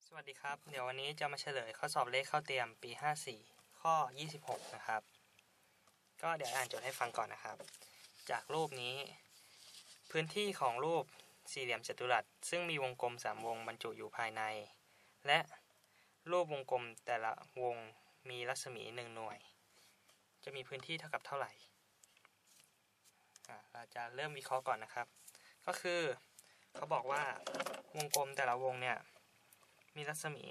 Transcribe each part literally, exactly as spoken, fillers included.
สวัสดีครับเดี๋ยววันนี้จะมาเฉลยข้อสอบเลขเข้าเตรียมปีห้าสี่ข้อยี่สิบหกนะครับก็เดี๋ยวอ่านโจทย์ให้ฟังก่อนนะครับจากรูปนี้พื้นที่ของรูปสี่เหลี่ยมจัตุรัสซึ่งมีวงกลมสามวงบรรจุอยู่ภายในและรูปวงกลมแต่ละวงมีรัศมีหนึ่งหน่วยจะมีพื้นที่เท่ากับเท่าไหร่เราจะเริ่มวิเคราะห์ก่อนนะครับก็คือเขาบอกว่าวงกลมแต่ละวงเนี่ยมีรัศมี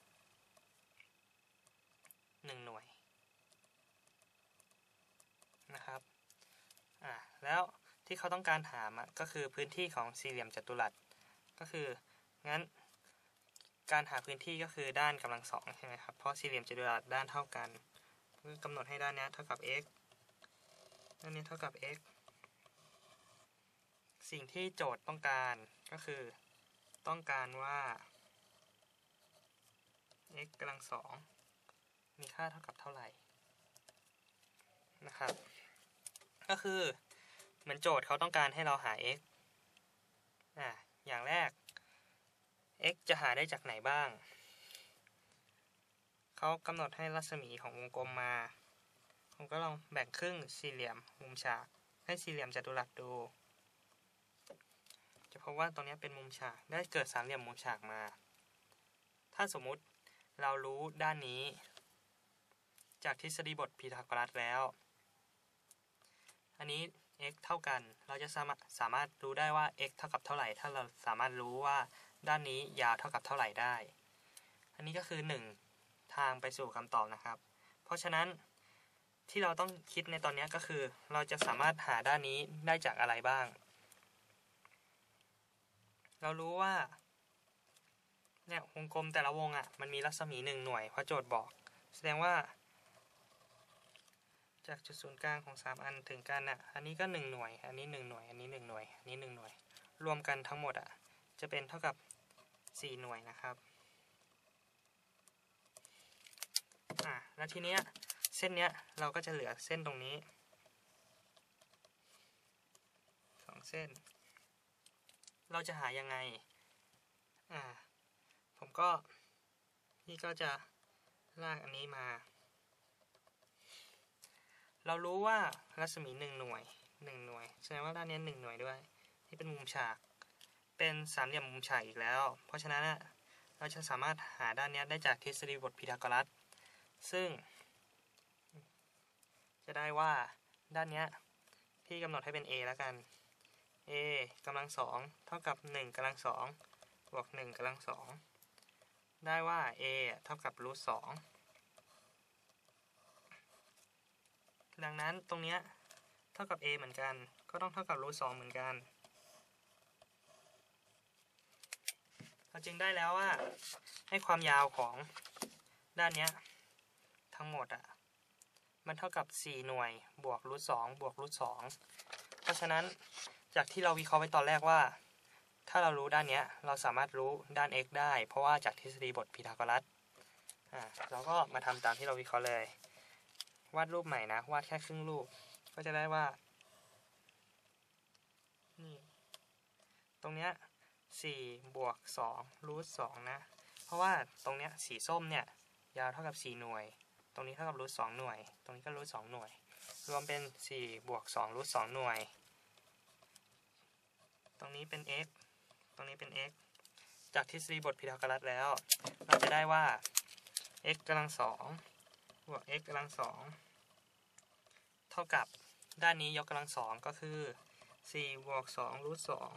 หนึ่งหน่วยนะครับอ่าแล้วที่เขาต้องการถามก็คือพื้นที่ของสี่เหลี่ยมจัตุรัสก็คืองั้นการหาพื้นที่ก็คือด้านกำลังสองใช่ไหมครับเพราะสี่เหลี่ยมจัตุรัสด้านเท่ากันกำหนดให้ด้านนี้เท่ากับ x ด้านนี้เท่ากับ x สิ่งที่โจทย์ต้องการก็คือต้องการว่า x กำลังสองมีค่าเท่ากับเท่าไหร่นะครับก็คือเหมือนโจทย์เขาต้องการให้เราหา x อ่ะอย่างแรก x จะหาได้จากไหนบ้างเขากำหนดให้รัศมีของวงกลมมาผมก็ลองแบ่งครึ่งสี่เหลี่ยมมุมฉากให้สี่เหลี่ยมจัตุรัสดูจะพบว่าตรงนี้เป็นมุมฉากได้เกิดสามเหลี่ยมมุมฉากมาถ้าสมมุติเรารู้ด้านนี้จากทฤษฎีบทพีทาโกรัสแล้วอันนี้ x เท่ากันเราจะสามารถสามารถรู้ได้ว่า x เท่ากับเท่าไหร่ถ้าเราสามารถรู้ว่าด้านนี้ยาวเท่ากับเท่าไหร่ได้อันนี้ก็คือหนึ่งทางไปสู่คำตอบนะครับเพราะฉะนั้นที่เราต้องคิดในตอนนี้ก็คือเราจะสามารถหาด้านนี้ได้จากอะไรบ้างเรารู้ว่าเนี่ยวงกลมแต่ละวงอ่ะมันมีรัศมีหนึ่งหน่วยเพราะโจทย์บอกแสดงว่าจากจุดศูนย์กลางของสามอันถึงกันอ่ะอันนี้ก็หนึ่งหน่วยอันนี้หนึ่งหน่วยอันนี้หนึ่งหน่วยอันนี้หนึ่งหน่วยรวมกันทั้งหมดอ่ะจะเป็นเท่ากับสี่หน่วยนะครับอ่ะแล้วทีเนี้ยเส้นเนี้ยเราก็จะเหลือเส้นตรงนี้สองเส้นเราจะหายังไงอ่าผมก็นี่ก็จะลากอันนี้มาเรารู้ว่ารัศมีหนึ่งหน่วยหนึ่งหน่วยแสดงว่าด้านนี้หนึ่งหน่วยด้วยที่เป็นมุมฉากเป็นสามเหลี่ยมมุมฉากอีกแล้วเพราะฉะนั้นเราจะสามารถหาด้านนี้ได้จากทฤษฎีบทพีทาโกรัสซึ่งจะได้ว่าด้านนี้พี่กำหนดให้เป็น a แล้วกัน a กำลังสองเท่ากับหนึ่งกำลังสองบวกหนึ่งกำลังสองได้ว่า a เท่ากับรูทสองดังนั้นตรงนี้เท่ากับ a เหมือนกันก็ต้องเท่ากับรูทสองเหมือนกันเราจึงได้แล้วว่าให้ความยาวของด้านนี้ทั้งหมดอ่ะมันเท่ากับสี่หน่วยบวกรูทสองบวกรูทสองเพราะฉะนั้นจากที่เราวิเคราะห์ไว้ตอนแรกว่าถ้าเรารู้ด้านนี้เราสามารถรู้ด้าน x ได้เพราะว่าจากทฤษฎีบทพีทาโกรัสอ่าเราก็มาทำตามที่เราวิเคราะห์เลยวาดรูปใหม่นะวาดแค่ครึ่งรูปก็จะได้ว่านี่ตรงเนี้ยสี่บวกสองรูทสองนะเพราะว่าตรงเนี้ยสีส้มเนี่ยยาวเท่ากับสี่หน่วยตรงนี้เท่ากับรูทสองหน่วยตรงนี้ก็รูทสองหน่วยรวมเป็นสี่บวกสองรูทสองหน่วยตรงนี้เป็น x ตรงนี้เป็น x จากทฤษฎีบทพีทาโกรัสแล้วเราจะได้ว่า x กำลังสองบวก x กำลังสองเท่ากับด้านนี้ยกกำลังสองก็คือสี่บวกสองรูทสอง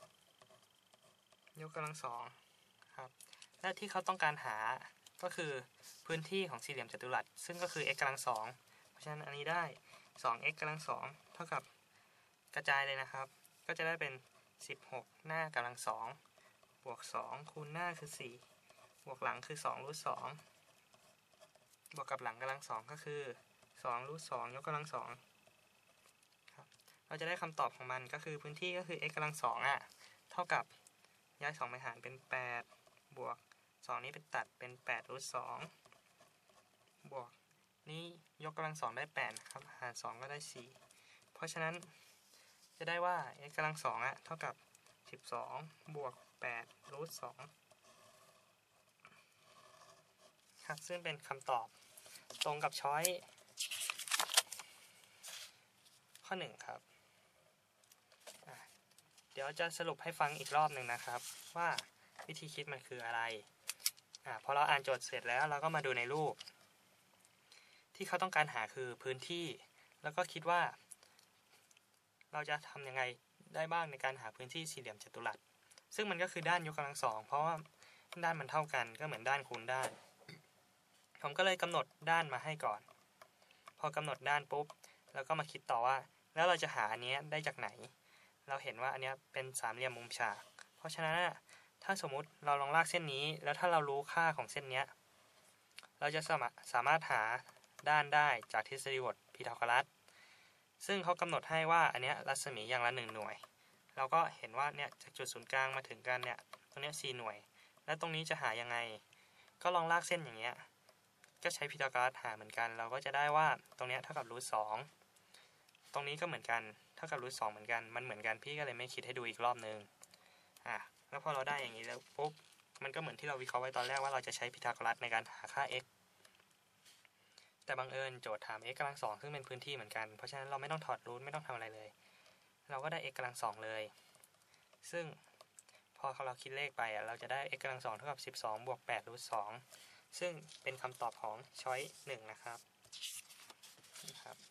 ยกกำลังสองครับและที่เขาต้องการหาก็คือพื้นที่ของสี่เหลี่ยมจัตุรัสซึ่งก็คือ x กำลังสองเพราะฉะนั้นอันนี้ได้ สอง x กำลังสองเท่ากับกระจายเลยนะครับก็จะได้เป็นสิบหกหน้ากำลังสองบวกสองคูณหน้าคือสี่บวกหลังคือสองรูทสองบวกกับหลังกำลังสองก็คือสองรูทสองยกกำลังสองครับเราจะได้คำตอบของมันก็คือพื้นที่ก็คือ x กำลังสองอ่ะเท่ากับย้ายสองไปหารเป็นแปดบวกสองนี้เป็นตัดเป็นแปดรูทสองบวกนี้ยกกำลังสองได้แปดครับหารสองก็ได้สี่เพราะฉะนั้นจะได้ว่า x กำลังสองอ่ะเท่ากับสิบสองบวกแปดรูทสองครับซึ่งเป็นคำตอบตรงกับช้อยข้อหนึ่งครับเดี๋ยวจะสรุปให้ฟังอีกรอบหนึ่งนะครับว่าวิธีคิดมันคืออะไรอ่าพอเราอ่านโจทย์เสร็จแล้วเราก็มาดูในรูปที่เขาต้องการหาคือพื้นที่แล้วก็คิดว่าเราจะทำยังไงได้บ้างในการหาพื้นที่สี่เหลี่ยมจัตุรัสซึ่งมันก็คือด้านยกกำลังสองเพราะว่าด้านมันเท่ากันก็เหมือนด้านคูณด้านผมก็เลยกำหนดด้านมาให้ก่อนพอกำหนดด้านปุ๊บแล้วก็มาคิดต่อว่าแล้วเราจะหาอันนี้ได้จากไหนเราเห็นว่าอันนี้เป็นสามเหลี่ยมมุมฉากเพราะฉะนั้นถ้าสมมุติเราลองลากเส้นนี้แล้วถ้าเรารู้ค่าของเส้นนี้เราจะสามารถสามารถหาด้านได้จากทฤษฎีบทพีทาโกรัสซึ่งเขากำหนดให้ว่าอันนี้รัศมีอย่างละหนึ่งหน่วยเราก็เห็นว่าเนี่ยจากจุดศูนย์กลางมาถึงกันเนี่ยตรงนี้สี่หน่วยแล้วตรงนี้จะหายังไงก็ลองลากเส้นอย่างเงี้ยก็ใช้พีทาโกรัสหาเหมือนกันเราก็จะได้ว่าตรงนี้เท่ากับรูทสองตรงนี้ก็เหมือนกันเท่ากับรูทสองเหมือนกันมันเหมือนกันพี่ก็เลยไม่คิดให้ดูอีกรอบนึงอ่ะแล้วพอเราได้อย่างนี้แล้วปุ๊บมันก็เหมือนที่เราวิเคราะห์ไว้ตอนแรกว่าเราจะใช้พีทาโกรัสในการหาค่า x แต่บังเอิญโจทย์ถาม x กำลังสองซึ่งเป็นพื้นที่เหมือนกันเพราะฉะนั้นเราไม่ต้องถอดรูทไม่ต้องทำอะไรเลยเราก็ได้ x กำลังสองเลยซึ่งพอเราคิดเลขไปเราจะได้ x กำลังสองเท่ากับสิบสองบวกแปดรูทสองซึ่งเป็นคำตอบของช้อยหนึ่งนะครับ